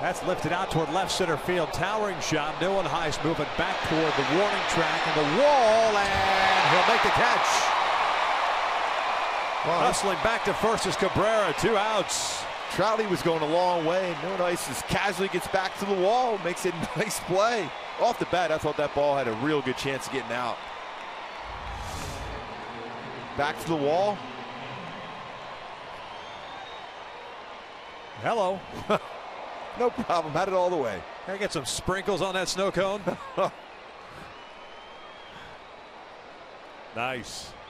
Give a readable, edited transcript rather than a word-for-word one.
That's lifted out toward left center field. Towering shot. Nieuwenhuis moving back toward the warning track and the wall, and he'll make the catch. Well, hustling back to first is Cabrera. 2 outs. Trouty was going a long way. Nieuwenhuis just casually gets back to the wall, makes a nice play. Off the bat, I thought that ball had a real good chance of getting out. Back to the wall. Hello. No problem. Had it all the way. Can I get some sprinkles on that snow cone? Nice.